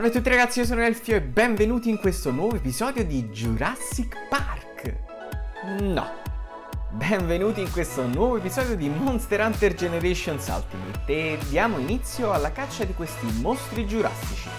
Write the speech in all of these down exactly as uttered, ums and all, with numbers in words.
Salve a tutti ragazzi, io sono Elfio e benvenuti in questo nuovo episodio di Jurassic Park. No, benvenuti in questo nuovo episodio di Monster Hunter Generations Ultimate e diamo inizio alla caccia di questi mostri giurassici.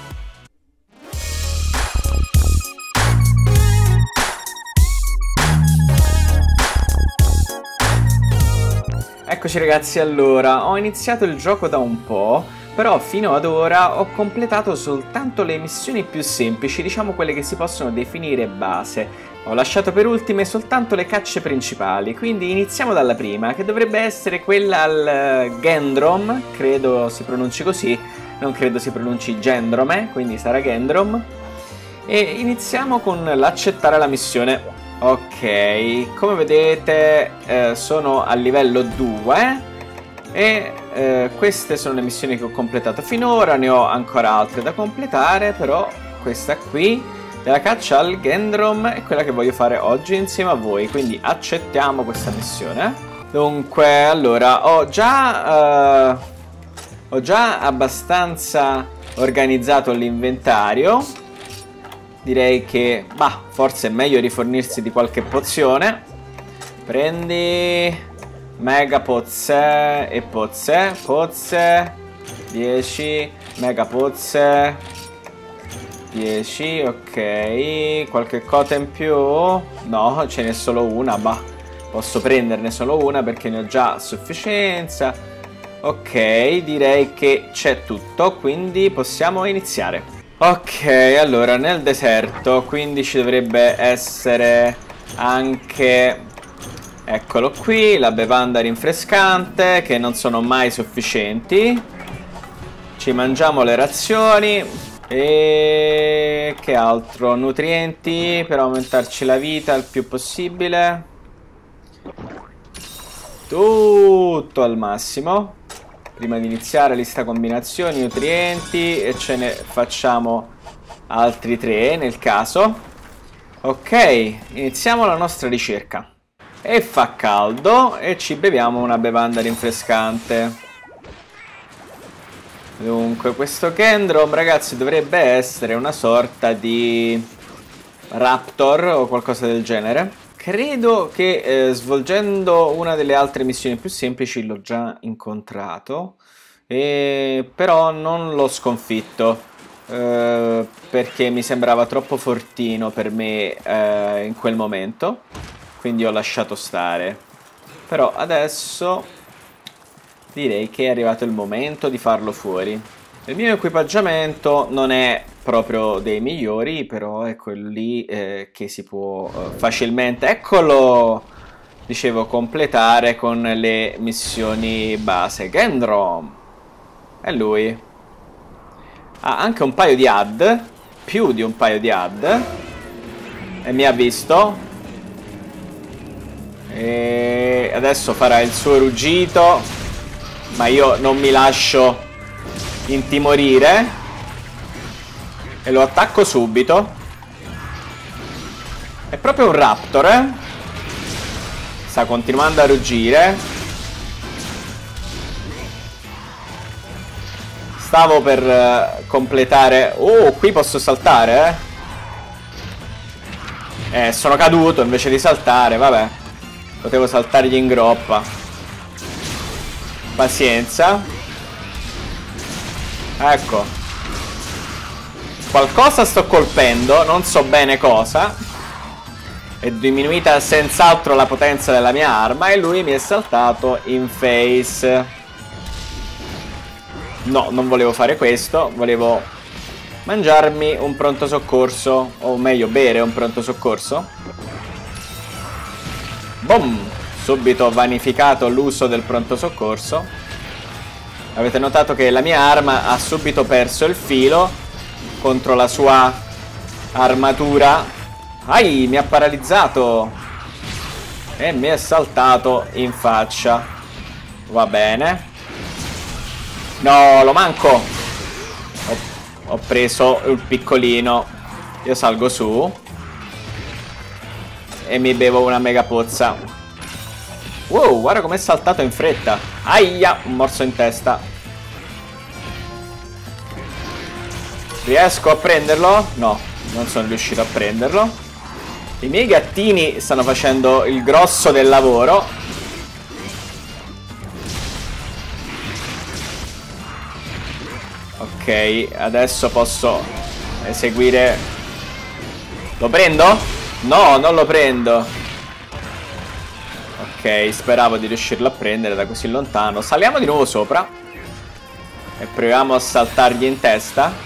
Eccoci ragazzi, allora, ho iniziato il gioco da un po', però fino ad ora ho completato soltanto le missioni più semplici, diciamo quelle che si possono definire base. Ho lasciato per ultime soltanto le cacce principali, quindi iniziamo dalla prima, che dovrebbe essere quella al Gendrom, credo si pronunci così, non credo si pronunci Gendrome, quindi sarà Gendrom. E iniziamo con l'accettare la missione. Ok, come vedete eh, sono a livello due e eh, queste sono le missioni che ho completato finora, ne ho ancora altre da completare, però questa qui della caccia al Gendrom è quella che voglio fare oggi insieme a voi, quindi accettiamo questa missione. Dunque, allora, ho già, uh, ho già abbastanza organizzato l'inventario. Direi che, bah, forse è meglio rifornirsi di qualche pozione. Prendi mega pozze e pozze, pozze, dieci, mega pozze, dieci, ok. Qualche cota in più? No, ce n'è solo una, bah, posso prenderne solo una perché ne ho già a sufficienza. Ok, direi che c'è tutto, quindi possiamo iniziare. Ok, allora nel deserto quindi ci dovrebbe essere anche, eccolo qui, la bevanda rinfrescante, che non sono mai sufficienti. Ci mangiamo le razioni e che altro? Nutrienti per aumentarci la vita il più possibile. Tutto al massimo. Prima di iniziare lista combinazioni, nutrienti, e ce ne facciamo altri tre nel caso. Ok, iniziamo la nostra ricerca. E fa caldo e ci beviamo una bevanda rinfrescante. Dunque, questo Gendrom, ragazzi, dovrebbe essere una sorta di Raptor o qualcosa del genere. Credo che eh, svolgendo una delle altre missioni più semplici l'ho già incontrato, e però non l'ho sconfitto eh, perché mi sembrava troppo fortino per me eh, in quel momento, quindi ho lasciato stare. Però adesso direi che è arrivato il momento di farlo fuori. Il mio equipaggiamento non è proprio dei migliori, però è quello lì eh, che si può eh, facilmente, eccolo, dicevo, completare con le missioni base. Gendrom, è lui. Ha anche un paio di A D, più di un paio di A D, e mi ha visto. E adesso farà il suo ruggito, ma io non mi lascio intimorire e lo attacco subito. È proprio un raptor, eh? Sta continuando a ruggire. Stavo per uh, completare. Oh, qui posso saltare, eh? Eh, sono caduto invece di saltare, vabbè. Potevo saltargli in groppa. Pazienza. Ecco, qualcosa sto colpendo, non so bene cosa. È diminuita senz'altro la potenza della mia arma e lui mi è saltato in face. No, non volevo fare questo, volevo mangiarmi un pronto soccorso, o meglio bere un pronto soccorso. Boom! Subito ho vanificato l'uso del pronto soccorso. Avete notato che la mia arma ha subito perso il filo contro la sua armatura. Ai, mi ha paralizzato e mi è saltato in faccia. Va bene. No, lo manco. Ho, ho preso il piccolino. Io salgo su e mi bevo una mega pozza. Wow, guarda com'è saltato in fretta. Aia, un morso in testa. Riesco a prenderlo? No, non sono riuscito a prenderlo. I miei gattini stanno facendo il grosso del lavoro. Ok, adesso posso eseguire... Lo prendo? No, non lo prendo. Ok, speravo di riuscirlo a prendere da così lontano. Saliamo di nuovo sopra e proviamo a saltargli in testa.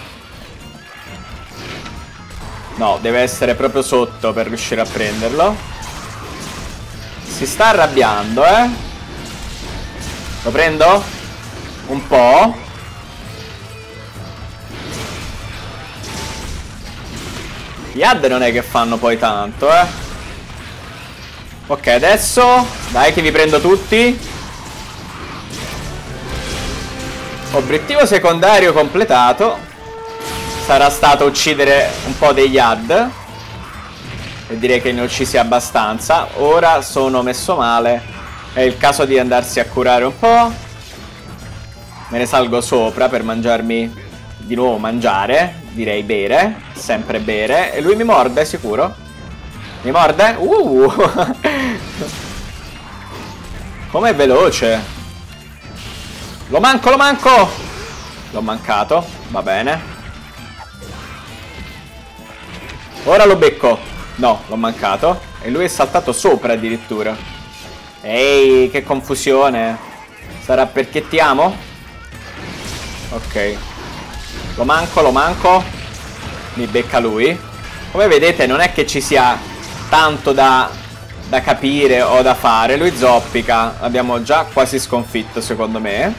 No, deve essere proprio sotto per riuscire a prenderlo. Si sta arrabbiando, eh. Lo prendo? Un po'. Gli ad non è che fanno poi tanto, eh. Ok, adesso dai che vi prendo tutti. Obiettivo secondario completato. Sarà stato uccidere un po' degli ad. E direi che ne ho uccisi abbastanza. Ora sono messo male. È il caso di andarsi a curare un po'. Me ne salgo sopra per mangiarmi. Di nuovo mangiare. Direi bere. Sempre bere. E lui mi morde, sicuro? Mi morde? Uh! Com'è veloce. Lo manco, lo manco. L'ho mancato. Va bene. Ora lo becco. No, l'ho mancato. E lui è saltato sopra addirittura. Ehi, che confusione. Sarà perché ti amo? Ok. Lo manco, lo manco. Mi becca lui. Come vedete non è che ci sia tanto da, da capire o da fare. Lui zoppica. L'abbiamo già quasi sconfitto secondo me.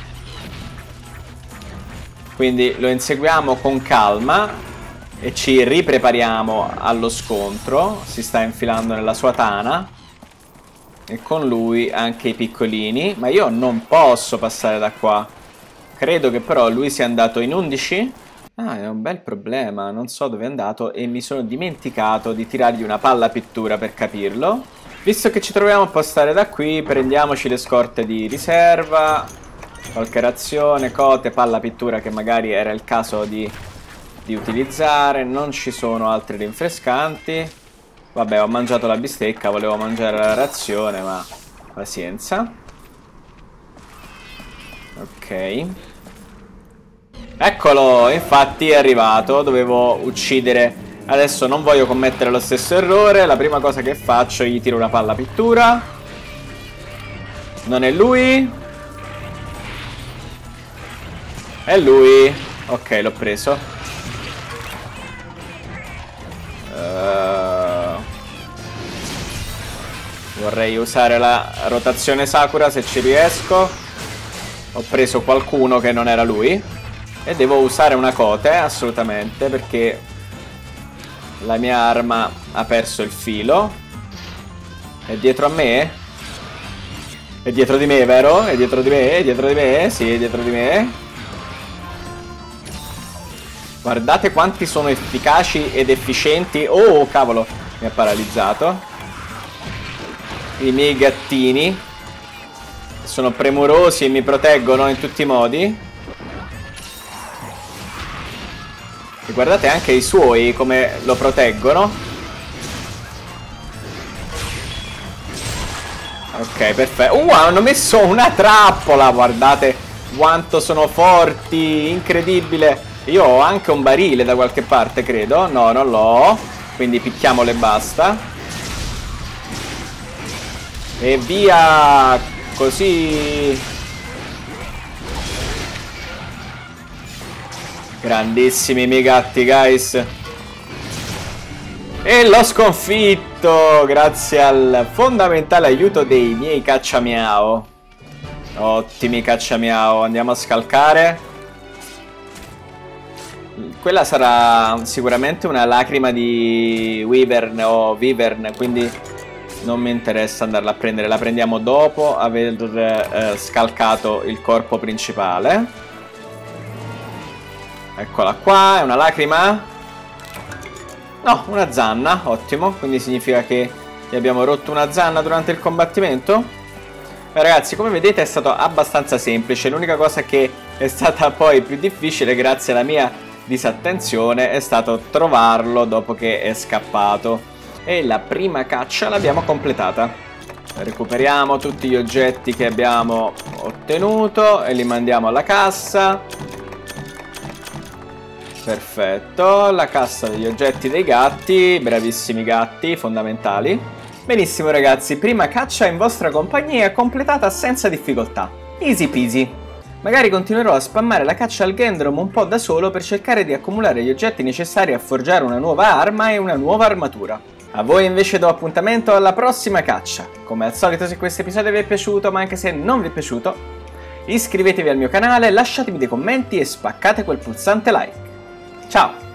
Quindi lo inseguiamo con calma. E ci riprepariamo allo scontro. Si sta infilando nella sua tana. E con lui anche i piccolini. Ma io non posso passare da qua. Credo che però lui sia andato in undici. Ah, è un bel problema. Non so dove è andato. E mi sono dimenticato di tirargli una palla pittura per capirlo. Visto che ci troviamo a passare da qui, prendiamoci le scorte di riserva. Qualche razione, cote, palla pittura che magari era il caso di... di utilizzare. Non ci sono altri rinfrescanti. Vabbè, ho mangiato la bistecca, volevo mangiare la razione, ma pazienza. Ok. Eccolo, infatti è arrivato. Dovevo uccidere. Adesso non voglio commettere lo stesso errore. La prima cosa che faccio, gli tiro una palla pittura. Non è lui. È lui. Ok, l'ho preso. Uh, vorrei usare la rotazione Sakura se ci riesco. Ho preso qualcuno che non era lui. E devo usare una cote assolutamente, perché la mia arma ha perso il filo. È dietro a me? È dietro di me, vero? È dietro di me? È dietro di me? Sì, è dietro di me. Guardate quanti sono efficaci ed efficienti. Oh, cavolo, mi ha paralizzato. I miei gattini sono premurosi e mi proteggono in tutti i modi. E guardate anche i suoi come lo proteggono. Ok, perfetto. Uh, hanno messo una trappola. Guardate quanto sono forti. Incredibile. Io ho anche un barile da qualche parte, credo. No, non l'ho. Quindi picchiamolo e basta. E via. Così. Grandissimi i miei gatti, guys. E l'ho sconfitto grazie al fondamentale aiuto dei miei cacciamiao. Ottimi cacciamiao. Andiamo a scalcare. Quella sarà sicuramente una lacrima di Wyvern o Wyvern, quindi non mi interessa andarla a prendere. La prendiamo dopo aver eh, scalcato il corpo principale. Eccola qua, è una lacrima? No, una zanna, ottimo. Quindi significa che gli abbiamo rotto una zanna durante il combattimento. Beh, ragazzi, come vedete è stato abbastanza semplice. L'unica cosa che è stata poi più difficile, grazie alla mia disattenzione è stato trovarlo dopo che è scappato. E la prima caccia l'abbiamo completata. Recuperiamo tutti gli oggetti che abbiamo ottenuto e li mandiamo alla cassa. Perfetto, la cassa degli oggetti dei gatti, bravissimi gatti, fondamentali. Benissimo ragazzi, prima caccia in vostra compagnia completata senza difficoltà. Easy peasy. Magari continuerò a spammare la caccia al Gendrom un po' da solo per cercare di accumulare gli oggetti necessari a forgiare una nuova arma e una nuova armatura. A voi invece do appuntamento alla prossima caccia. Come al solito, se questo episodio vi è piaciuto, ma anche se non vi è piaciuto, iscrivetevi al mio canale, lasciatemi dei commenti e spaccate quel pulsante like. Ciao!